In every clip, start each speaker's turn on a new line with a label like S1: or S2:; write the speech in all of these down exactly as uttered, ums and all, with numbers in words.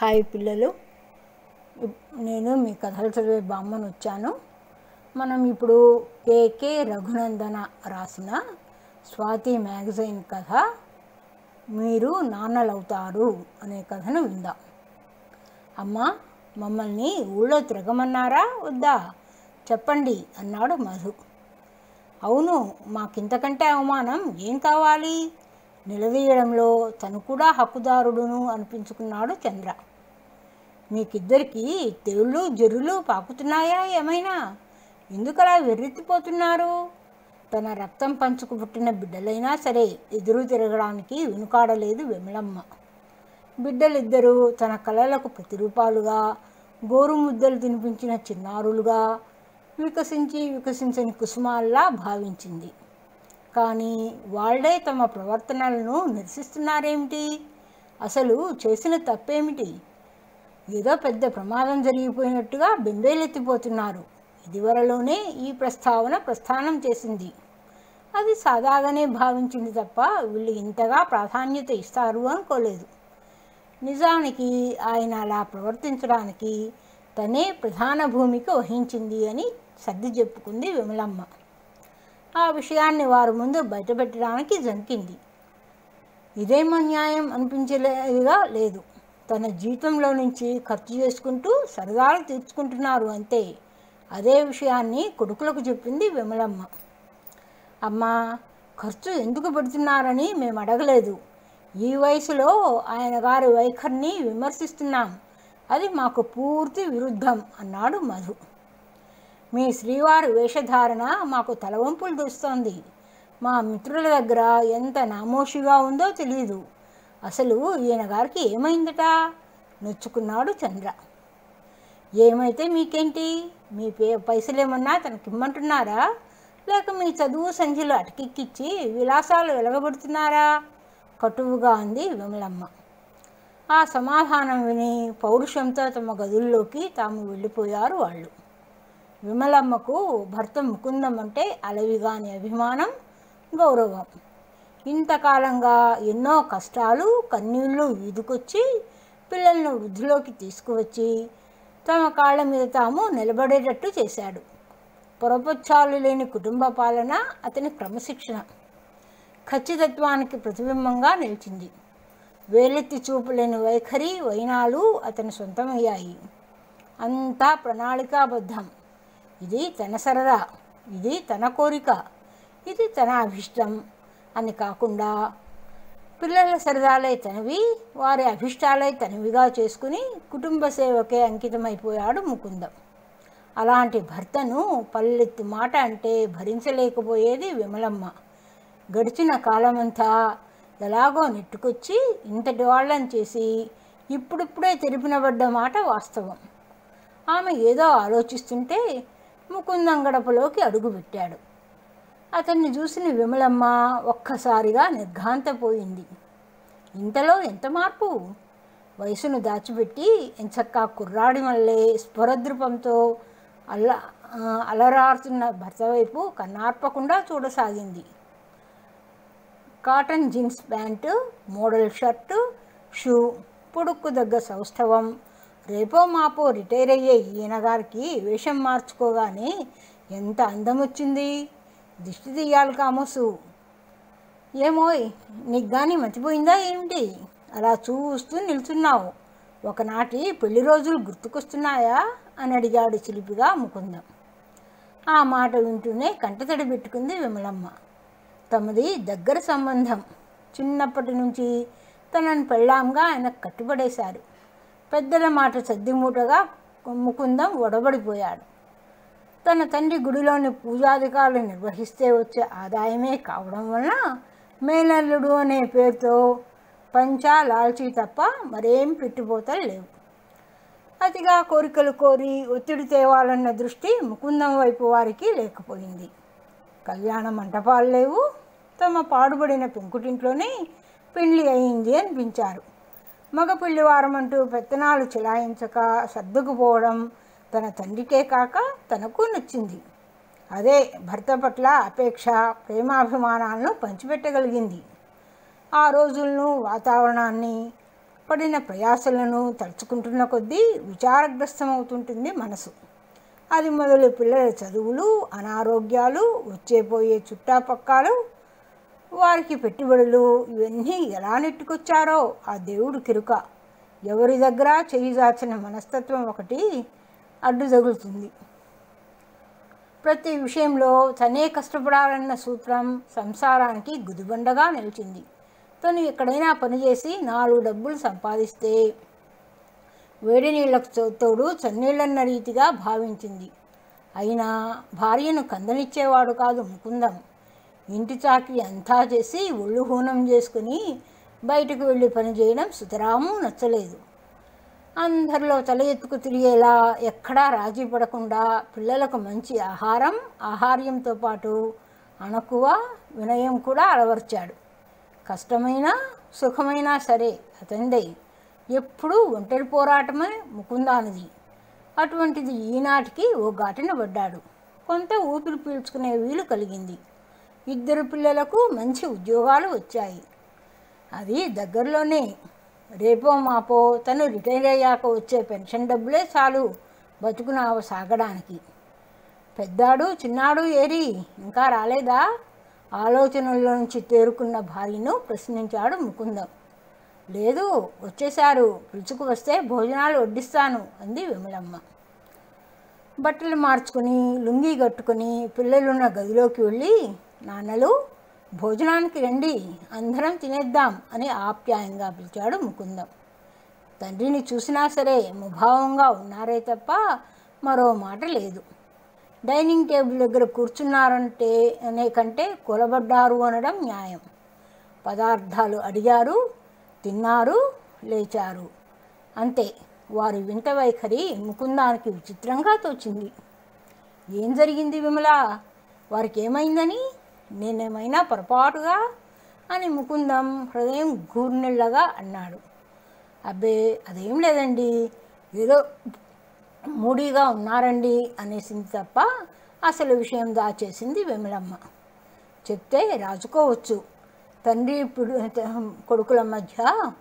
S1: Hi పిల్లలు, నేను మీ కథలు చదివే బామ్మను వచ్చాను. మనం ఇప్పుడు కేకే రఘునందన రాసిన స్వాతి మ్యాగజైన్ కథ మీరు నాన్నలవుతారు అనే కథను విందాం. అమ్మా, మమ్మల్ని ఊళ్ళో తిరగమన్నారా వద్దా చెప్పండి అన్నాడు మధు. అవును, మాకింతకంటే అవమానం ఏం కావాలి? నిలదీయడంలో తను కూడా హక్కుదారుడును అనిపించుకున్నాడు చంద్ర. మీకిద్దరికీ తెగుళ్ళు జరులు పాకుతున్నాయా ఏమైనా? ఎందుకలా వెర్రెత్తిపోతున్నారు? తన రక్తం పంచుకు పుట్టిన బిడ్డలైనా సరే ఎదురు తిరగడానికి వెనుకాడలేదు విమలమ్మ. బిడ్డలిద్దరూ తన కలలకు ప్రతిరూపాలుగా, గోరుముద్దలు తినిపించిన చిన్నారులుగా, వికసించి వికసించని కుసుమాల్లా భావించింది. కానీ వాళ్లే తమ ప్రవర్తనలను నిరసిస్తున్నారేమిటి? అసలు చేసిన తప్పేమిటి? ఏదో పెద్ద ప్రమాదం జరిగిపోయినట్టుగా బెంబేలెత్తిపోతున్నారు. ఇదివరలోనే ఈ ప్రస్తావన ప్రస్థానం చేసింది. అది సాదాగానే భావించింది తప్ప వీళ్ళు ఇంతగా ప్రాధాన్యత ఇస్తారు అనుకోలేదు. నిజానికి ఆయన అలా ప్రవర్తించడానికి తనే ప్రధాన భూమిక వహించింది అని సర్ది చెప్పుకుంది విమలమ్మ. ఆ విషయాన్ని వారి ముందు బయటపెట్టడానికి జంకింది. ఇదేం అన్యాయం అనిపించలేదుగా లేదు. తన జీతంలో నుంచి ఖర్చు చేసుకుంటూ సరదాలు తీర్చుకుంటున్నారు అంతే. అదే విషయాన్ని కొడుకులకు చెప్పింది విమలమ్మ. అమ్మా, ఖర్చు ఎందుకు పెడుతున్నారని మేము అడగలేదు. ఈ వయసులో ఆయన గారి వైఖరిని విమర్శిస్తున్నాం. అది మాకు పూర్తి విరుద్ధం అన్నాడు మధు. మీ శ్రీవారి వేషధారణ మాకు తలవంపులు తెస్తోంది. మా మిత్రుల దగ్గర ఎంత నామోషిగా ఉందో తెలియదు. అసలు ఈయన గారికి ఏమైందట? నొచ్చుకున్నాడు చంద్ర. ఏమైతే మీకేంటి? మీ పే పైసలేమన్నా తనకిమ్మంటున్నారా? లేక మీ చదువు సంఖ్యలు అటకెక్కిచ్చి విలాసాలు వెలగబడుతున్నారా? కటువుగా అంది విమలమ్మ. ఆ సమాధానం విని పౌరుషంతో తమ గదుల్లోకి తాము వెళ్ళిపోయారు వాళ్ళు. విమలమ్మకు భర్త ముకుందం అంటే అలవిగాని అభిమానం, గౌరవం. ఇంతకాలంగా ఎన్నో కష్టాలు కన్నీళ్లు ఈదుకొచ్చి పిల్లలను వృద్ధిలోకి తీసుకువచ్చి తమ కాళ్ళ మీద తాము నిలబడేటట్టు చేశాడు. పొరపొచ్చాలు లేని కుటుంబ పాలన అతని క్రమశిక్షణ, ఖచ్చితత్వానికి ప్రతిబింబంగా నిలిచింది. వేలెత్తి చూపులేని వైఖరి వైనాలు అతని సొంతమయ్యాయి. అంతా ప్రణాళికాబద్ధం. ఇది తన సరదా, ఇది తన కోరిక, ఇది తన అభిష్టం అని కాకుండా పిల్లల సరదాలై తనవి, వారి అభిష్టాలై తనవిగా చేసుకుని కుటుంబ సేవకే అంకితమైపోయాడు ముకుందం. అలాంటి భర్తను పల్లెత్తు మాట అంటే భరించలేకపోయేది విమలమ్మ. గడిచిన కాలమంతా ఎలాగో నెట్టుకొచ్చి ఇంతటి వాళ్ళని చేసి ఇప్పుడిప్పుడే తెరిపినబడ్డ మాట వాస్తవం. ఆమె ఏదో ఆలోచిస్తుంటే ముకుందం గడపలోకి అడుగుపెట్టాడు. అతన్ని చూసిన విమలమ్మ ఒక్కసారిగా నిర్ఘాంతపోయింది. ఇంతలో ఎంత మార్పు! వయసును దాచిపెట్టి ఎంచక్కా కుర్రాడి మళ్ళీ స్ఫురద్రూపంతో అల్ల అలరారుతున్న భర్త వైపు కన్నార్పకుండా చూడసాగింది. Cotton jeans pant, model shirt, shoe, పొడుక్కు దగ్గ సౌష్ఠవం. రేపో మాపో రిటైర్ అయ్యే ఈయన గారికి వేషం మార్చుకోగానే ఎంత అందం వచ్చింది! దిష్టి తీయాలి కామోసు. ఏమోయ్, నీకు కానీ మతిపోయిందా ఏమిటి? అలా చూస్తూ నిల్చున్నావు. ఒకనాటి పెళ్లి రోజులు గుర్తుకొస్తున్నాయా అని అడిగాడు చిలిపిగా ముకుందం. ఆ మాట వింటూనే కంటతడి పెట్టుకుంది విమలమ్మ. తమది దగ్గర సంబంధం. చిన్నప్పటి నుంచి తనను పెళ్ళాంగా ఆయనకు కట్టుబడేశారు. పెద్దల మాట సద్దిమూటగా ముకుందం ఒడబడిపోయాడు. తన తండ్రి గుడిలోని పూజాధికారులు నిర్వహిస్తే వచ్చే ఆదాయమే కావడం వలన మేనల్లుడు అనే పేరుతో పంచా లాల్చీ తప్ప మరేం పెట్టుపోతలు లేవు. అతిగా కోరికలు కోరి ఒత్తిడి తేవాలన్న దృష్టి ముకుందం వైపు వారికి లేకపోయింది. కళ్యాణ మంటపాలు లేవు. తమ పాడుబడిన పెంకుటింట్లోనే పెళ్లి అయింది అనిపించారు. మగ పెళ్లివారం అంటూ పెత్తనాలు చెలాయించక సర్దుకుపోవడం తన తండ్రికే కాక తనకు నచ్చింది. అదే భర్త పట్ల అపేక్ష, ప్రేమాభిమానాలను పంచిపెట్టగలిగింది. ఆ రోజులను, వాతావరణాన్ని, పడిన ప్రయాసలను తలుచుకుంటున్న కొద్దీ విచారగ్రస్తమవుతుంటుంది మనసు. అది మొదలు పిల్లల చదువులు, అనారోగ్యాలు, వచ్చేపోయే చుట్టాపక్కాలు, వారికి పెట్టుబడులు, ఇవన్నీ ఎలా నెట్టుకొచ్చారో ఆ దేవుడు కిరుక. ఎవరి దగ్గర చేయి దాచిన మనస్తత్వం ఒకటి అడ్డు తగులుతుంది. ప్రతి విషయంలో తనే కష్టపడాలన్న సూత్రం సంసారానికి గుదిబండగా నిలిచింది. తను ఎక్కడైనా పనిచేసి నాలుగు డబ్బులు సంపాదిస్తే వేడి నీళ్లకు తోడు చన్నీళ్ళన్న రీతిగా భావించింది. అయినా భార్యను కందనిచ్చేవాడు కాదు ముకుందం. ఇంటి చాకి అంతా చేసి ఒళ్ళు హూనం చేసుకుని బయటకు వెళ్ళి పనిచేయడం సుతరాము నచ్చలేదు. అందరిలో తల ఎత్తుకు తిరిగేలా ఎక్కడా రాజీ పడకుండా పిల్లలకు మంచి ఆహారం, ఆహార్యంతో పాటు అణకువ, వినయం కూడా అలవర్చాడు. కష్టమైన సుఖమైనా సరే అతందే. ఎప్పుడూ ఒంటరి పోరాటమే ముకుందానిది. అటువంటిది ఈనాటికి ఓ ఘాటిన పడ్డాడు. కొంత ఊపిరి పీల్చుకునే వీలు కలిగింది. ఇద్దరు పిల్లలకు మంచి ఉద్యోగాలు వచ్చాయి. అది దగ్గరలోనే. రేపో మాపో తను రిటైర్ అయ్యాక వచ్చే పెన్షన్ డబ్బులే చాలు బతుకునావ సాగడానికి. పెద్దాడు చిన్నాడు ఏరి ఇంకా రాలేదా? ఆలోచనల్లో నుంచి తేరుకున్న భార్యను ప్రశ్నించాడు ముకుందం. లేదు, వచ్చేశారు. పిలుచుకు వస్తే భోజనాలు వడ్డిస్తాను అంది విమలమ్మ. బట్టలు మార్చుకుని లుంగీ కట్టుకుని పిల్లలున్న గదిలోకి వెళ్ళి, నాన్నలు భోజనానికి రండి, అందరం తినేద్దాం అని ఆప్యాయంగా పిలిచాడు ముకుందం. తండ్రిని చూసినా సరే ముభావంగా ఉన్నారే తప్ప మరో మాట లేదు. డైనింగ్ టేబుల్ దగ్గర కూర్చున్నారంటే అనే కంటే కూలబడ్డారు అనడం న్యాయం. పదార్థాలు అడిగారు, తిన్నారు, లేచారు. అంతే. వారి వింత వైఖరి ముకుందానికి విచిత్రంగా తోచింది. ఏం జరిగింది విమల? వారికి ఏమైందని? నేనేమైనా పొరపాటుగా అని ముకుందం హృదయం గూర్నెళ్ళగా అన్నాడు. అబ్బే, అదేం లేదండి, ఏదో మూడీగా ఉన్నారండి అనేసింది తప్ప అసలు విషయం దాచేసింది విమలమ్మ. చెప్తే రాజుకోవచ్చు. తండ్రి కొడుకుల మధ్య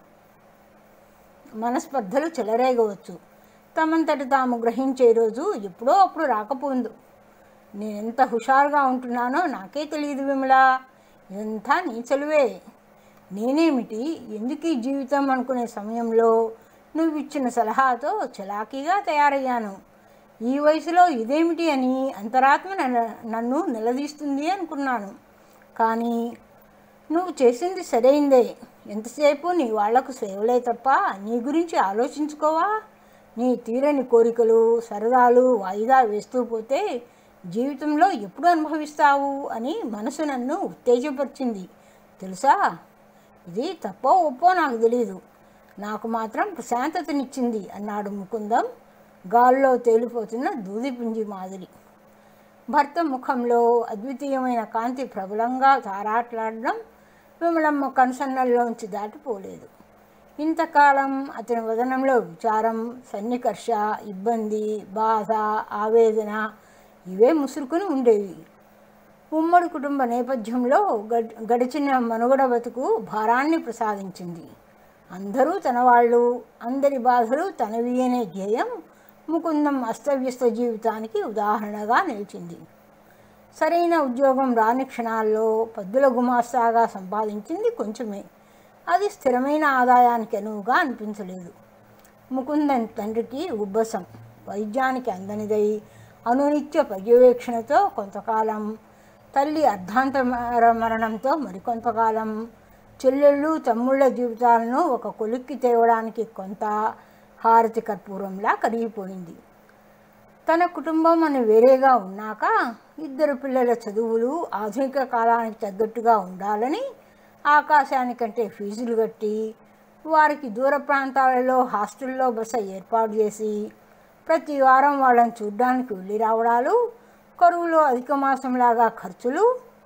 S1: మనస్పర్ధలు చెలరేగవచ్చు. తమంతట తాము గ్రహించే రోజు ఎప్పుడో అప్పుడు రాకపోందు. నేనెంత హుషారుగా ఉంటున్నానో నాకే తెలియదు విమల. ఇదంతా నీ చలువే. నేనేమిటి, ఎందుకు ఈ జీవితం అనుకునే సమయంలో నువ్వు ఇచ్చిన సలహాతో చలాకీగా తయారయ్యాను. ఈ వయసులో ఇదేమిటి అని అంతరాత్మ నన్ను నిలదీస్తుంది అనుకున్నాను. కానీ నువ్వు చేసింది సరైందే. ఎంతసేపు నీ వాళ్లకు సేవలే తప్ప నీ గురించి ఆలోచించుకోవా? నీ తీరని కోరికలు, సరదాలు వాయిదా వేస్తూ పోతే జీవితంలో ఎప్పుడు అనుభవిస్తావు అని మనసు నన్ను ఉత్తేజపరిచింది తెలుసా. ఇది తప్పో ఒప్పో నాకు తెలీదు, నాకు మాత్రం ప్రశాంతతనిచ్చింది అన్నాడు ముకుందం గాల్లో తేలిపోతున్న దూదిపుంజి మాదిరి. భర్త ముఖంలో అద్వితీయమైన కాంతి ప్రబలంగా తారాట్లాడడం విమలమ్మ కనుసన్నల్లోంచి దాటిపోలేదు. ఇంతకాలం అతని వదనంలో విచారం, సన్నికర్ష, ఇబ్బంది, బాధ, ఆవేదన ఇవే ముసురుకుని ఉండేవి. ఉమ్మడి కుటుంబ నేపథ్యంలో గడిచిన మనుగడ బతుకు భారాన్ని ప్రసాదించింది. అందరూ తన వాళ్ళు, అందరి బాధలు తనవి అనే ధ్యేయం ముకుందం అస్తవ్యస్త జీవితానికి ఉదాహరణగా నిలిచింది. సరైన ఉద్యోగం రాని క్షణాల్లో పద్దుల గుమాస్తాగా సంపాదించింది కొంచెమే. అది స్థిరమైన ఆదాయానికి అనువుగా అనిపించలేదు. ముకుందన్ తండ్రికి ఉబ్బసం, వైద్యానికి అందనిదై అనునిత్య పర్యవేక్షణతో కొంతకాలం, తల్లి అర్ధాంతర మరణంతో మరికొంతకాలం, చెల్లెళ్ళు తమ్ముళ్ళ జీవితాలను ఒక కొలిక్కి తేవడానికి కొంత హారతి కర్పూరంలా కరిగిపోయింది. తన కుటుంబం అని వేరేగా ఉన్నాక ఇద్దరు పిల్లల చదువులు ఆధునిక కాలానికి తగ్గట్టుగా ఉండాలని ఆకాశానికంటే ఫీజులు కట్టి వారికి దూర ప్రాంతాలలో హాస్టల్లో బస ఏర్పాటు చేసి ప్రతి వారం వాళ్ళని చూడ్డానికి వెళ్ళి రావడాలు, కరువులో అధిక మాసంలాగా ఖర్చులు,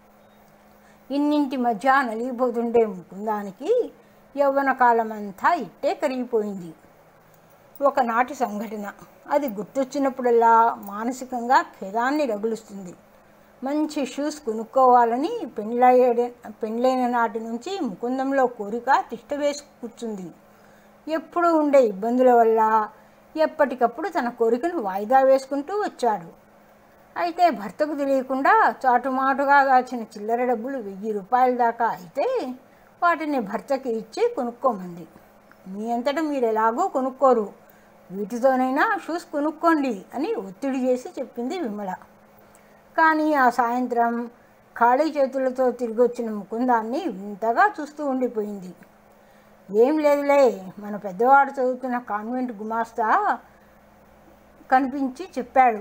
S1: ఇన్నింటి మధ్య నలిగిపోతుండే ముకుందానికి యవ్వన కాలం అంతా ఇట్టే కరిగిపోయింది. ఒకనాటి సంఘటన అది గుర్తొచ్చినప్పుడల్లా మానసికంగా ఖేదాన్ని రగులుస్తుంది. మంచి షూస్ కొనుక్కోవాలని పెళ్ళయ్యే పెళ్ళైన నాటి నుంచి ముకుందంలో కోరిక తిష్టవేసి కూర్చుంది. ఎప్పుడూ ఉండే ఇబ్బందుల వల్ల ఎప్పటికప్పుడు తన కోరికను వాయిదా వేసుకుంటూ వచ్చాడు. అయితే భర్తకు తెలియకుండా చాటుమాటుగా దాచిన చిల్లర డబ్బులు వెయ్యి రూపాయల దాకా అయితే వాటిని భర్తకి ఇచ్చి కొనుక్కోమంది. మీ అంతటా మీరు ఎలాగో కొనుక్కోరు, వీటితోనైనా షూస్ కొనుక్కోండి అని ఒత్తిడి చేసి చెప్పింది విమల. కానీ ఆ సాయంత్రం ఖాళీ చేతులతో తిరిగి వచ్చిన ముకుందాన్ని వింతగా చూస్తూ ఉండిపోయింది. ఏం లేదులే, మన పెద్దవాడు చదువుతున్న కాన్వెంట్ గుమాస్తా కనిపించి చెప్పాడు,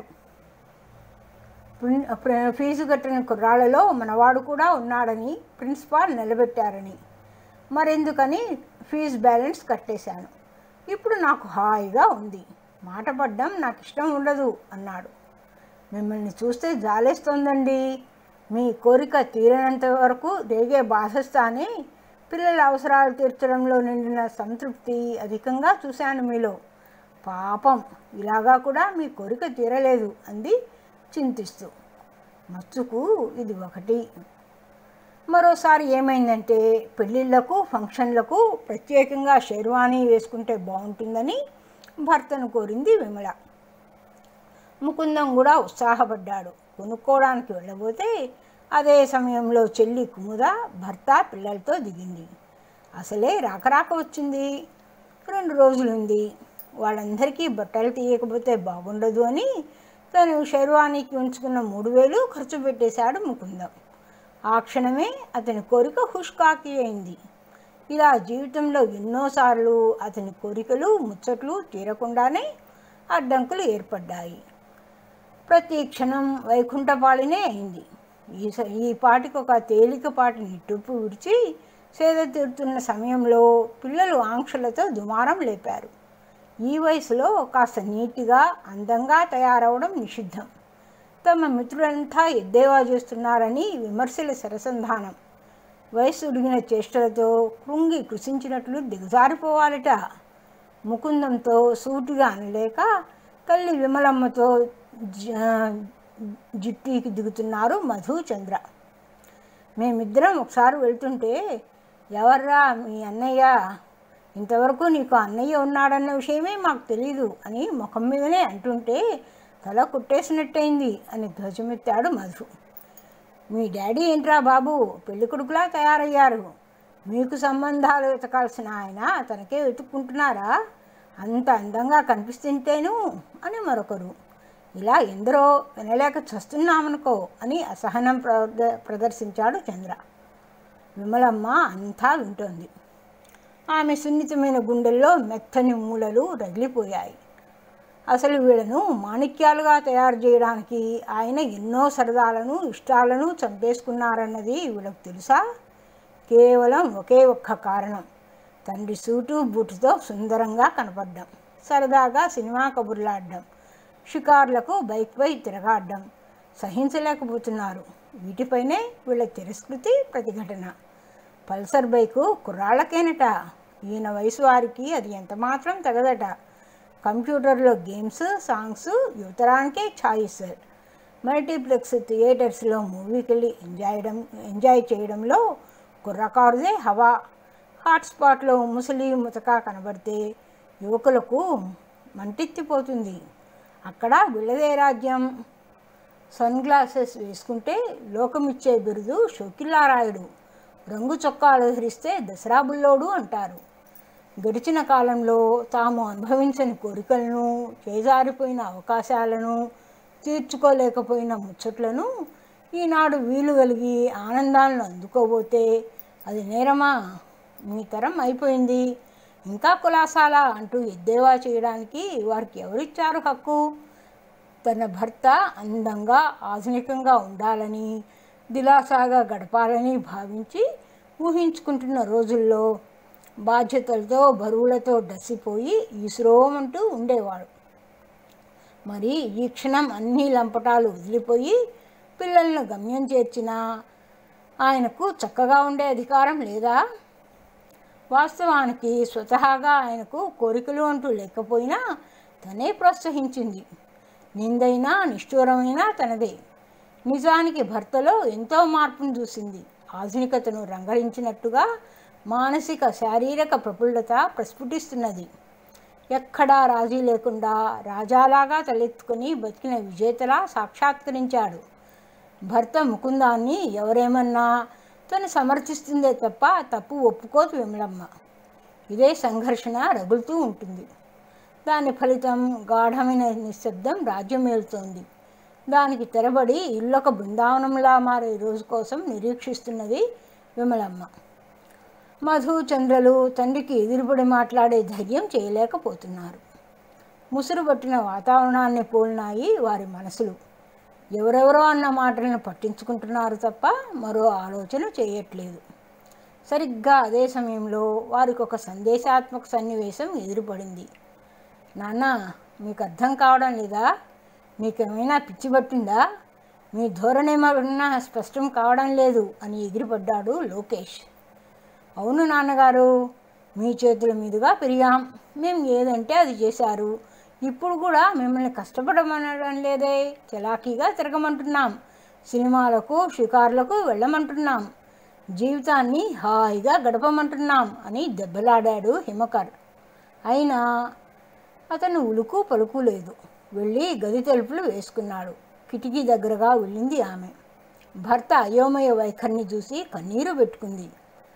S1: ఫీజు కట్టిన కుర్రాళ్ళలో మనవాడు కూడా ఉన్నాడని ప్రిన్సిపాల్ నిలబెట్టారని. మరెందుకని ఫీజు బ్యాలెన్స్ కట్టేశాను. ఇప్పుడు నాకు హాయిగా ఉంది. మాట పడ్డం నాకు ఇష్టం ఉండదు అన్నాడు. మిమ్మల్ని చూస్తే జాలేస్తోందండి. మీ కోరిక తీరనంత వరకు రేగే బాధస్తానే పిల్లల అవసరాలు తీర్చడంలో నిండిన సంతృప్తి అధికంగా చూశాను మీలో. పాపం, ఇలాగా కూడా మీ కోరిక తీరలేదు అంది చింతిస్తూ. మచ్చుకు ఇది ఒకటి. మరోసారి ఏమైందంటే పెళ్ళిళ్ళకు ఫంక్షన్లకు ప్రత్యేకంగా షెర్వానీ వేసుకుంటే బాగుంటుందని భర్తను కోరింది విమల. ముకుందం కూడా ఉత్సాహపడ్డాడు. కొనుక్కోవడానికి వెళ్ళబోతే అదే సమయంలో చెల్లి కుముద భర్త పిల్లలతో దిగింది. అసలే రాకరాక వచ్చింది. రెండు రోజులుంది. వాళ్ళందరికీ బట్టలు తీయకపోతే బాగుండదు అని తను షెర్వానీకి ఉంచుకున్న మూడు వేలు ఖర్చు పెట్టేశాడు ముకుందం. ఆ క్షణమే అతని కోరిక హుష్కాకి అయింది. ఇలా జీవితంలో ఎన్నోసార్లు అతని కోరికలు ముచ్చట్లు తీరకుండానే అడ్డంకులు ఏర్పడ్డాయి. ప్రతి క్షణం వైకుంఠపాళినే అయింది. ఈ ఈ పాటికి ఒక తేలికపాటి నిట్టూర్పు విడిచి సేద తీరుతున్న సమయంలో పిల్లలు ఆంక్షలతో దుమారం లేపారు. ఈ వయసులో కాస్త నీట్గా అందంగా తయారవడం నిషిద్ధం. తమ మిత్రులంతా ఎద్దేవా చేస్తున్నారని విమర్శల సరసంధానం. వయసు ఉడిగిన చేష్టలతో కృంగి కృషించినట్లు దిగజారిపోవాలట. ముకుందంతో సూటిగా అనలేక తల్లి విమలమ్మతో జిట్టీకి దిగుతున్నారు మధు చంద్ర. మేమిద్దరం ఒకసారి వెళ్తుంటే, ఎవర్రా మీ అన్నయ్య, ఇంతవరకు నీకు అన్నయ్య ఉన్నాడన్న విషయమే మాకు తెలీదు అని ముఖం మీదనే అంటుంటే తల కుట్టేసినట్టయింది అని ధ్వజమెత్తాడు మధు. మీ డాడీ ఏంట్రా బాబు, పెళ్లి కొడుకులా తయారయ్యారు. మీకు సంబంధాలు వెతకాల్సిన ఆయన తనకే వెతుక్కుంటున్నారా? అంత అందంగా కనిపిస్తుంటేను అని మరొకరు. ఇలా ఎందరో వినలేక చస్తున్నామనుకో అని అసహనం ప్రద ప్రదర్శించాడు చంద్ర. విమలమ్మ అంతా వింటోంది. ఆమె సున్నితమైన గుండెల్లో మెత్తని మూలలు రగిలిపోయాయి. అసలు వీళ్ళను మాణిక్యాలుగా తయారు చేయడానికి ఆయన ఎన్నో సరదాలను ఇష్టాలను చంపేసుకున్నారన్నది వీళ్ళకు తెలుసా? కేవలం ఒకే ఒక్క కారణం, తండ్రి సూటు బూటుతో సుందరంగా కనపడ్డం, సరదాగా సినిమా కబుర్లాడడం, షికార్లకు బైక్పై తిరగాడడం సహించలేకపోతున్నారు. వీటిపైనే వీళ్ళ తిరస్కృతి ప్రతిఘటన. పల్సర్ బైకు కుర్రాళ్ళకేనట. ఈయన వయసు వారికి అది ఎంతమాత్రం తగదట. కంప్యూటర్లో గేమ్స్, సాంగ్స్ యువతరానికే ఛాయిస్. మల్టీప్లెక్స్ థియేటర్స్లో మూవీకి వెళ్ళి ఎంజాయడం ఎంజాయ్ చేయడంలో కుర్రకారుదే హవా. హాట్స్పాట్లో ముసలి ముతక కనబడితే యువకులకు మంటెత్తిపోతుంది. అక్కడ వీళ్ళదే రాజ్యం. సన్ గ్లాసెస్ వేసుకుంటే లోకమిచ్చే బిరుదు షోకిల్లారాయుడు, రంగు చొక్కాలు ధరిస్తే దసరా బుల్లోడు అంటారు. గడిచిన కాలంలో తాము అనుభవించని కోరికలను, చేజారిపోయిన అవకాశాలను, తీర్చుకోలేకపోయిన ముచ్చట్లను ఈనాడు వీలు కలిగి ఆనందాలను అందుకోబోతే అది నేరమా? మీ తరం అయిపోయింది, ఇంకా కులాసాలా అంటూ ఎద్దేవా చేయడానికి వారికి ఎవరిచ్చారు హక్కు? తన భర్త అందంగా ఆధునికంగా ఉండాలని, దిలాసాగా గడపాలని భావించి ఊహించుకుంటున్న రోజుల్లో బాధ్యతలతో బరువులతో డసిపోయి ఈశ్రోమంటూ ఉండేవాడు. మరి ఈ క్షణం అన్ని లంపటాలు వదిలిపోయి పిల్లలను గమ్యం చేర్చినా ఆయనకు చక్కగా ఉండే అధికారం లేదా? వాస్తవానికి స్వతహాగా ఆయనకు కోరికలు అంటూ లేకపోయినా తనే ప్రోత్సహించింది. నిందైనా నిష్ఠూరమైనా తనదే. నిజానికి భర్తలో ఎంతో మార్పును చూసింది. ఆధునికతను రంగరించినట్టుగా మానసిక శారీరక ప్రఫుల్లత ప్రస్ఫుటిస్తున్నది. ఎక్కడా రాజీ లేకుండా రాజాలాగా తలెత్తుకుని బతికిన విజేతలా సాక్షాత్కరించాడు. భర్త ముకుందాన్ని ఎవరేమన్నా తను సమర్థిస్తుందే తప్ప తప్పు ఒప్పుకోదు విమలమ్మ. ఇదే సంఘర్షణ రగులుతూ ఉంటుంది. దాని ఫలితం గాఢమైన నిశ్శబ్దం రాజ్యమేలుతోంది. దానికి తెరబడి ఇల్లొక బృందావనంలా మారే రోజు కోసం నిరీక్షిస్తున్నది విమలమ్మ. మధు, చంద్రలు తండ్రికి ఎదురుపడి మాట్లాడే ధైర్యం చేయలేకపోతున్నారు. ముసురుబట్టిన వాతావరణాన్ని పోలినాయి వారి మనసులు. ఎవరెవరో అన్న మాటలను పట్టించుకుంటున్నారు తప్ప మరో ఆలోచన చేయట్లేదు. సరిగ్గా అదే సమయంలో వారికి ఒక సందేశాత్మక సన్నివేశం ఎదురుపడింది. నాన్న, మీకు అర్థం కావడం లేదా? మీకేమైనా పిచ్చి పట్టిందా? మీ ధోరణేమన్నా స్పష్టం కావడం లేదు అని ఎగిరిపడ్డాడు లోకేష్. అవును నాన్నగారు, మీ చేతుల మీదుగా పెరిగాం. మేము ఏదంటే అది చేశారు. ఇప్పుడు కూడా మిమ్మల్ని కష్టపడమనడం లేదే. చలాకీగా తిరగమంటున్నాం, సినిమాలకు షికార్లకు వెళ్ళమంటున్నాం, జీవితాన్ని హాయిగా గడపమంటున్నాం అని దెబ్బలాడాడు హిమకర్. అయినా అతను ఉలుకు పలుకు లేదు. వెళ్ళి గది తలుపులు వేసుకున్నాడు. కిటికీ దగ్గరగా వెళ్ళింది ఆమె. భర్త అయోమయ వైఖరిని చూసి కన్నీరు పెట్టుకుంది.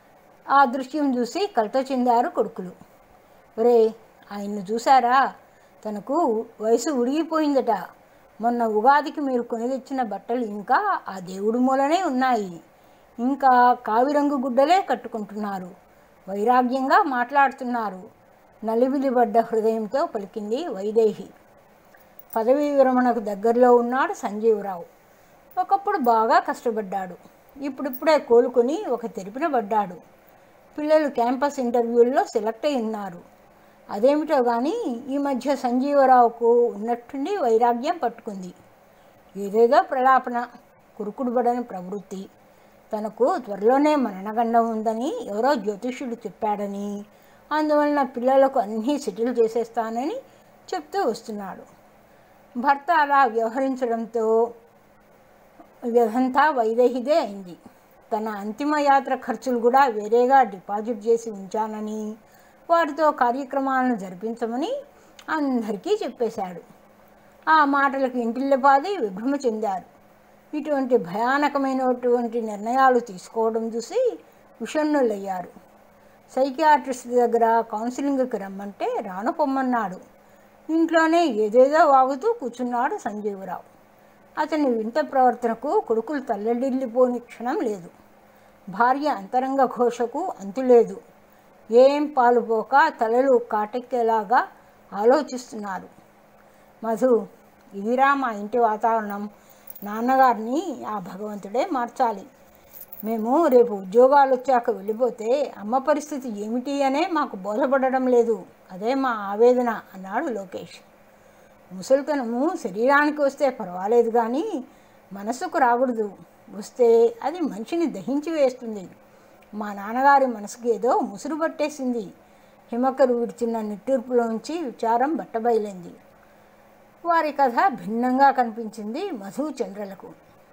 S1: ఆ దృశ్యం చూసి కలత చెందారు కొడుకులు. ఒరే, ఆయన్ను చూశారా? తనకు వయసు ఉడిగిపోయిందట. మొన్న ఉగాదికి మీరు కొని తెచ్చిన బట్టలు ఇంకా ఆ దేవుడి మూలనే ఉన్నాయి. ఇంకా కావిరంగు గుడ్డలే కట్టుకుంటున్నారు. వైరాగ్యంగా మాట్లాడుతున్నారు. నలిబిలిబడ్డ హృదయంతో పలికింది వైదేహి. పదవీ విరమణకు దగ్గరలో ఉన్నాడు సంజీవరావు. ఒకప్పుడు బాగా కష్టపడ్డాడు. ఇప్పుడిప్పుడే కోలుకొని ఒక తెరిపిన పడ్డాడు. పిల్లలు క్యాంపస్ ఇంటర్వ్యూల్లో సెలెక్ట్ అయి ఉన్నారు. అదేమిటో కానీ ఈ మధ్య సంజీవరావుకు ఉన్నట్టుండి వైరాగ్యం పట్టుకుంది. ఏదేదో ప్రలాపన, కురుకుడుబడని ప్రవృత్తి. తనకు త్వరలోనే మరణగండం ఉందని ఎవరో జ్యోతిష్యుడు చెప్పాడని, అందువలన పిల్లలకు అన్నీ సెటిల్ చేసేస్తానని చెప్తూ వస్తున్నాడు. భర్త అలా వ్యవహరించడంతో ఇదంతా వైదేహిదే అయింది. తన అంతిమ యాత్ర ఖర్చులు కూడా వేరేగా డిపాజిట్ చేసి ఉంచానని, వారితో కార్యక్రమాలను జరిపించమని అందరికీ చెప్పేశాడు. ఆ మాటలకు ఇంటిల్లపాది విభ్రమ చెందారు. ఇటువంటి భయానకమైనటువంటి నిర్ణయాలు తీసుకోవడం చూసి విషణ్ణులయ్యారు. సైకియాట్రిస్ట్ దగ్గర కౌన్సిలింగ్కి రమ్మంటే రాను పొమ్మన్నాడు. ఇంట్లోనే ఏదేదో వాగుతూ కూర్చున్నాడు సంజీవరావు. అతని వింత ప్రవర్తనకు కొడుకులు తల్లడిల్లిపోని క్షణం లేదు. భార్య అంతరంగ ఘోషకు అంతులేదు. ఏం పాలుపోక తలలు కాటెక్కేలాగా ఆలోచిస్తున్నారు. మధు, ఇదిరా మా ఇంటి వాతావరణం. నాన్నగారిని ఆ భగవంతుడే మార్చాలి. మేము రేపు ఉద్యోగాలు వచ్చాక వెళ్ళిపోతే అమ్మ పరిస్థితి ఏమిటి అనే మాకు బోధపడడం లేదు. అదే మా ఆవేదన అన్నాడు లోకేష్. ముసలితనము శరీరానికి వస్తే పర్వాలేదు కానీ మనసుకు రాకూడదు. వస్తే అది మనిషిని దహించి వేస్తుంది. మా నాన్నగారి మనసుకి ఏదో ముసురు పట్టేసింది. హిమకరు విడిచిన నిట్టూర్పులోంచి విచారం బట్టబయలైంది. వారి కథ భిన్నంగా కనిపించింది మధు, చంద్రలకు.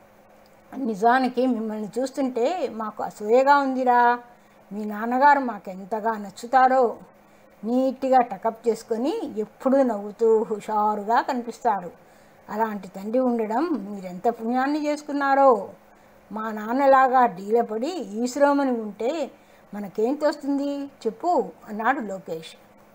S1: నిజానికి మిమ్మల్ని చూస్తుంటే మాకు అసూయగా ఉందిరా. మీ నాన్నగారు మాకెంతగా నచ్చుతారో. నీట్గా టకప్ చేసుకొని ఎప్పుడూ నవ్వుతూ హుషారుగా కనిపిస్తారు. అలాంటి తండ్రి ఉండడం మీరెంత పుణ్యాన్ని చేసుకున్నారో. మా నాన్నలాగా డీలపడి ఈశ్రోమని ఉంటే మనకేం తోస్తుంది చెప్పు అన్నాడు లోకేష్.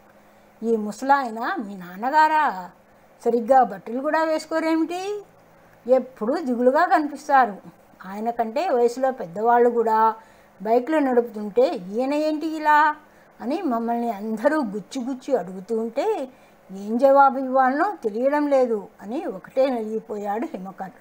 S1: ఈ ముసలాయన మీ నాన్నగారా? సరిగ్గా బట్టలు కూడా వేసుకోరేమిటి? ఎప్పుడూ దిగులుగా కనిపిస్తారు. ఆయన కంటే వయసులో పెద్దవాళ్ళు కూడా బైక్లు నడుపుతుంటే ఈయన ఏంటి ఇలా అని మమ్మల్ని అందరూ గుచ్చి గుచ్చి అడుగుతూ ఉంటే ఏం జవాబు ఇవ్వాలనో తెలియడం లేదు అని ఒకటే నలిగిపోయాడు హిమకర్.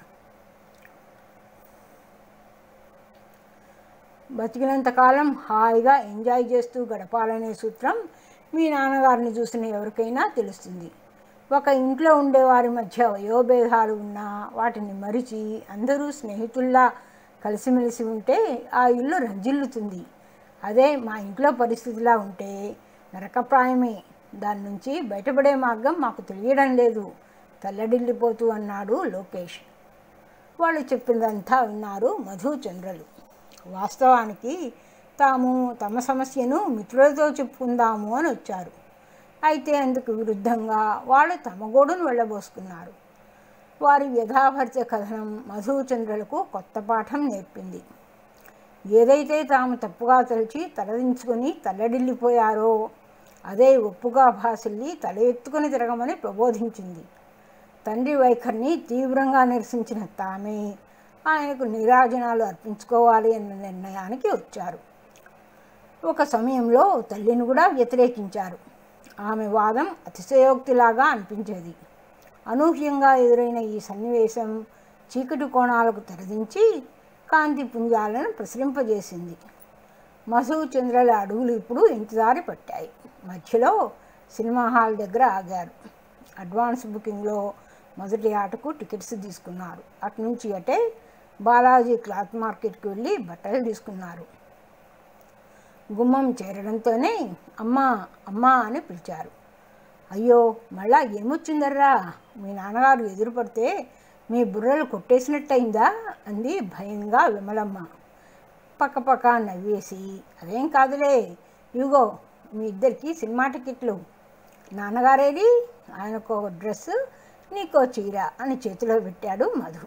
S1: బతికినంతకాలం హాయిగా ఎంజాయ్ చేస్తూ గడపాలనే సూత్రం మీ నాన్నగారిని చూసిన ఎవరికైనా తెలుస్తుంది. ఒక ఇంట్లో ఉండేవారి మధ్య వయోభేదాలు ఉన్నా వాటిని మరిచి అందరూ స్నేహితుల్లా కలిసిమెలిసి ఉంటే ఆ ఇల్లు రంజిల్లుతుంది. అదే మా ఇంట్లో పరిస్థితిలా ఉంటే నరకప్రాయమే. దాని నుంచి బయటపడే మార్గం మాకు తెలియడం లేదు తల్లడిల్లిపోతూ అన్నాడు లోకేష్. వాళ్ళు చెప్పిందంతా విన్నారు మధు, చంద్రలు. వాస్తవానికి తాము తమ సమస్యను మిత్రులతో చెప్పుకుందాము అని వచ్చారు. అయితే అందుకు విరుద్ధంగా వాళ్ళు తమ గోడును వెళ్ళబోసుకున్నారు. వారి వ్యధాభరిత కథనం మధుచంద్రులకు కొత్త పాఠం నేర్పింది. ఏదైతే తాము తప్పుగా తలచి తలదించుకొని తల్లడిల్లిపోయారో అదే ఒప్పుగా భాసిల్లి తల ఎత్తుకొని తిరగమని ప్రబోధించింది. తండ్రి వైఖరిని తీవ్రంగా నిరసించిన తామే ఆయనకు నీరాజనాలు అర్పించుకోవాలి అన్న నిర్ణయానికి వచ్చారు. ఒక సమయంలో తల్లిని కూడా వ్యతిరేకించారు. ఆమె వాదం అతిశయోక్తిలాగా అనిపించేది. అనూహ్యంగా ఎదురైన ఈ సన్నివేశం చీకటి కోణాలకు తెరదించి కాంతి పుంజాలను ప్రసరింపజేసింది. మధుచంద్రుల అడుగులు ఇప్పుడు ఇంటిదారి పట్టాయి. మధ్యలో సినిమా హాల్ దగ్గర ఆగారు. అడ్వాన్స్ బుకింగ్లో మొదటి ఆటకు టికెట్స్ తీసుకున్నారు. అటు నుంచి అటే బాలాజీ క్లాత్ మార్కెట్కి వెళ్ళి బట్టలు తీసుకున్నారు. గుమ్మం చేరడంతోనే అమ్మా అమ్మా అని పిలిచారు. అయ్యో మళ్ళా ఏమొచ్చిందర్రా, మీ నాన్నగారు ఎదురుపడితే మీ బుర్రలు కొట్టేసినట్టయిందా అంది భయంగా విమలమ్మ. పక్కపక్క నవ్వేసి అదేం కాదులే, ఇవిగో మీ ఇద్దరికి సినిమా టికెట్లు. నాన్నగారేది, ఆయనకు ఒక డ్రెస్సు నీకో చీర అని చేతిలో పెట్టాడు మధు.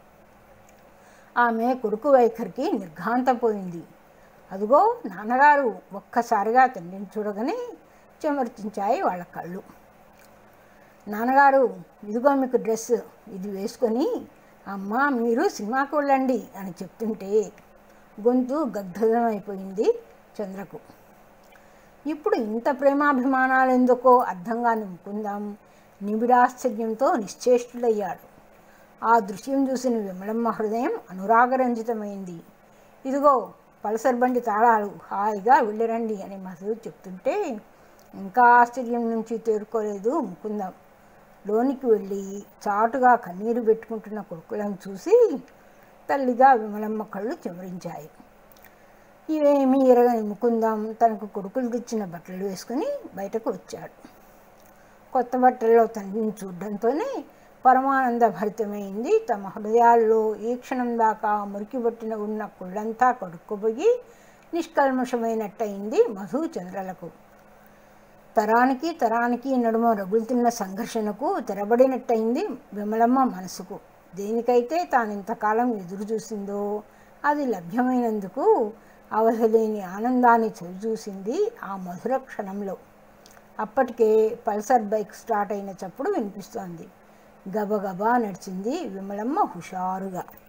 S1: ఆమె కొడుకు వైఖరికి నిర్ఘాంతపోయింది. అదిగో నాన్నగారు ఒక్కసారిగా తండ్రిని చూడగానే చెమర్చించాయి వాళ్ళ కళ్ళు. నాన్నగారు ఇదిగో మీకు డ్రెస్, ఇది వేసుకొని అమ్మ మీరు సినిమాకు వెళ్ళండి అని చెప్తుంటే గొంతు గద్గదమైపోయింది చంద్రకు. ఇప్పుడు ఇంత ప్రేమాభిమానాలు ఎందుకో అర్థంగా నింపుకుందాం నిబిడాశ్చర్యంతో నిశ్చేష్టుడయ్యాడు. ఆ దృశ్యం చూసిన విమలమ్మ హృదయం అనురాగరంజితమైంది. ఇదిగో పల్సర్ బండి తాళాలు, హాయిగా వెళ్ళిరండి అని మధు చెప్తుంటే ఇంకా ఆశ్చర్యం నుంచి తేరుకోలేదు ముకుందం. లోనికి వెళ్ళి చాటుగా కన్నీరు పెట్టుకుంటున్న కొడుకులను చూసి తల్లిగా విమలమ్మ కళ్ళు చెమరించాయి. ఇవేమీ ఎరగని ముకుందం తనకు కొడుకులు తెచ్చిన బట్టలు వేసుకుని బయటకు వచ్చాడు. కొత్త బట్టల్లో తండ్రిని చూడడంతోనే పరమానంద భరితమైంది. తమ హృదయాల్లో ఈ క్షణం దాకా మురికిబట్టిన ఉన్న కుళ్ళంతా కడుక్కుపోయి నిష్కల్మషమైనట్టయింది మధుచంద్రులకు. తరానికి తరానికి నడుమ రగులుతున్న సంఘర్షణకు తెరబడినట్టయింది విమలమ్మ మనసుకు. దేనికైతే తాను ఇంతకాలం ఎదురు చూసిందో అది లభ్యమైనందుకు అవహలేని ఆనందాన్ని చవిచూసింది ఆ మధుర క్షణంలో. అప్పటికే పల్సర్ బైక్ స్టార్ట్ అయిన చప్పుడు వినిపిస్తోంది. గబగబా నడిచింది విమలమ్మ హుషారుగా.